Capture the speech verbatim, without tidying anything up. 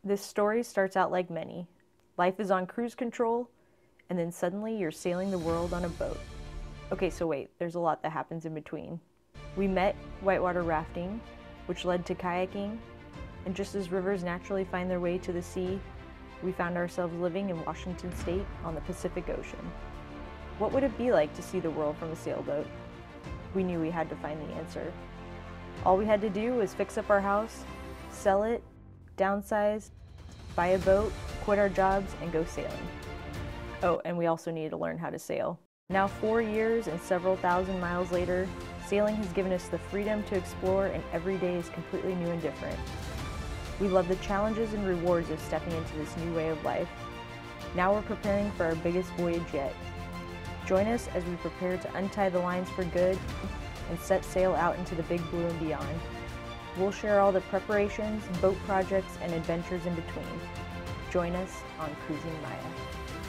This story starts out like many. Life is on cruise control, and then suddenly you're sailing the world on a boat. Okay, so wait, there's a lot that happens in between. We met whitewater rafting, which led to kayaking, and just as rivers naturally find their way to the sea, we found ourselves living in Washington State on the Pacific Ocean. What would it be like to see the world from a sailboat? We knew we had to find the answer. All we had to do was fix up our house, sell it, downsize, buy a boat, quit our jobs, and go sailing. Oh, and we also needed to learn how to sail. Now four years and several thousand miles later, sailing has given us the freedom to explore, and every day is completely new and different. We love the challenges and rewards of stepping into this new way of life. Now we're preparing for our biggest voyage yet. Join us as we prepare to untie the lines for good and set sail out into the big blue and beyond. We'll share all the preparations, boat projects, and adventures in between. Join us on Cruising Maya.